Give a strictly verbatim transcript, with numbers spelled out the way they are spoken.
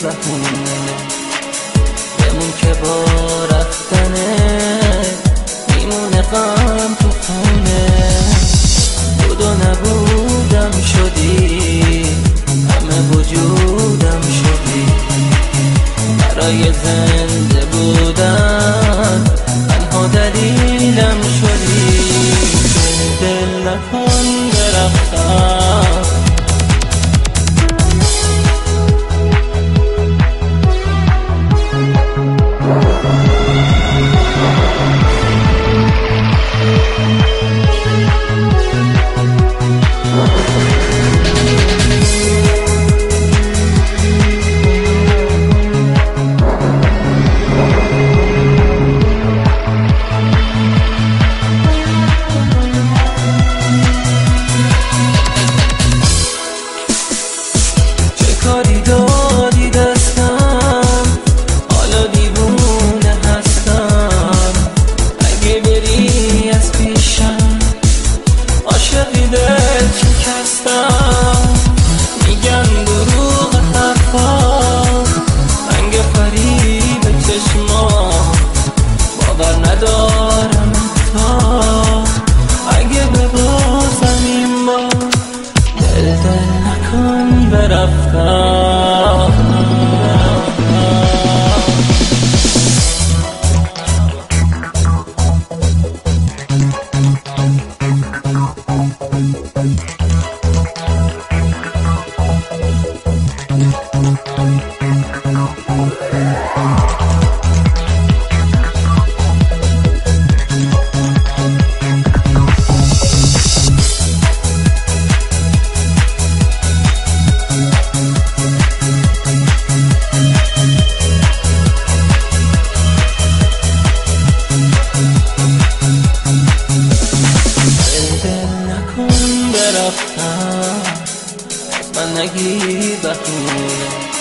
بهونه بمون که با رفتنه میمونه غم تو خونه. بود و نبودم شدی، همه وجودم شدی، برای زنده بودن تنها دلیلم شدی. دل نکن برفتم کاری دادی دستم، حالا دیوونه هستم. اگه بری از پیشم عاشقی دل شکستم. میگن دروغ حرفا، رنگ فریب چشما، باور ندارم تا اگه ببازم این بار. دل دل نکن برفتم. برفتم من نگیر بهونه